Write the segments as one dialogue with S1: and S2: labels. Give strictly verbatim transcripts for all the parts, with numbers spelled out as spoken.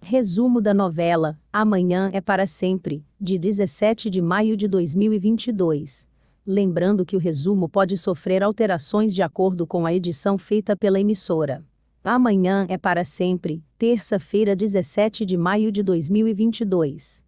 S1: Resumo da novela Amanhã é para Sempre, de dezessete de maio de dois mil e vinte e dois. Lembrando que o resumo pode sofrer alterações de acordo com a edição feita pela emissora. Amanhã é para Sempre, terça-feira, dezessete de maio de dois mil e vinte e dois.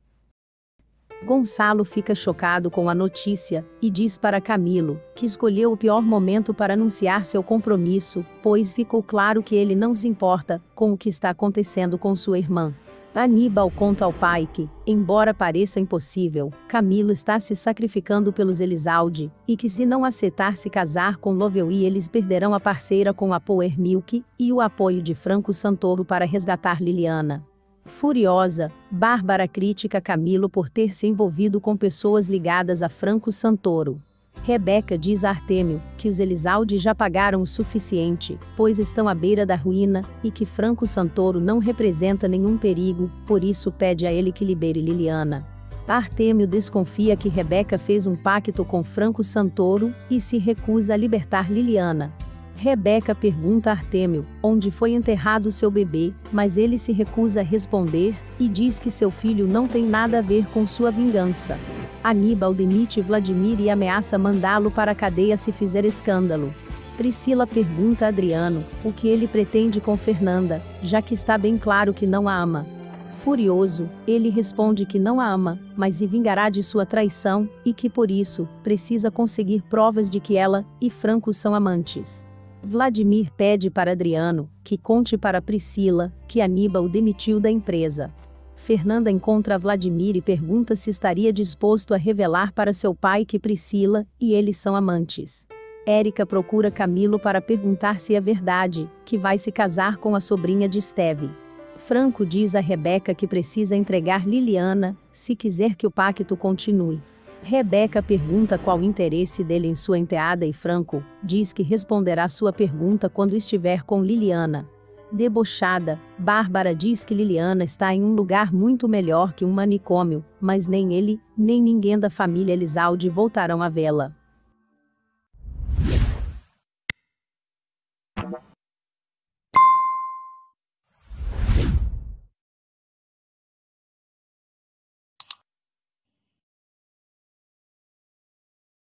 S1: Gonçalo fica chocado com a notícia e diz para Camilo que escolheu o pior momento para anunciar seu compromisso, pois ficou claro que ele não se importa com o que está acontecendo com sua irmã. Aníbal conta ao pai que, embora pareça impossível, Camilo está se sacrificando pelos Elizalde, e que se não aceitar se casar com Lovely eles perderão a parceira com a Power Milk e o apoio de Franco Santoro para resgatar Liliana. Furiosa, Bárbara critica Camilo por ter se envolvido com pessoas ligadas a Franco Santoro. Rebeca diz a Artêmio que os Elizalde já pagaram o suficiente, pois estão à beira da ruína, e que Franco Santoro não representa nenhum perigo, por isso pede a ele que libere Liliana. Artêmio desconfia que Rebeca fez um pacto com Franco Santoro e se recusa a libertar Liliana. Rebeca pergunta a Artêmio onde foi enterrado seu bebê, mas ele se recusa a responder e diz que seu filho não tem nada a ver com sua vingança. Aníbal demite Vladimir e ameaça mandá-lo para a cadeia se fizer escândalo. Priscila pergunta a Adriano o que ele pretende com Fernanda, já que está bem claro que não a ama. Furioso, ele responde que não a ama, mas se vingará de sua traição, e que por isso, precisa conseguir provas de que ela e Franco são amantes. Vladimir pede para Adriano que conte para Priscila que Aníbal demitiu da empresa. Fernanda encontra Vladimir e pergunta se estaria disposto a revelar para seu pai que Priscila e ele são amantes. Érica procura Camilo para perguntar se é verdade que vai se casar com a sobrinha de Steve. Franco diz a Rebeca que precisa entregar Liliana se quiser que o pacto continue. Rebeca pergunta qual o interesse dele em sua enteada e Franco diz que responderá sua pergunta quando estiver com Liliana. Debochada, Bárbara diz que Liliana está em um lugar muito melhor que um manicômio, mas nem ele, nem ninguém da família Elizalde voltarão a vê-la.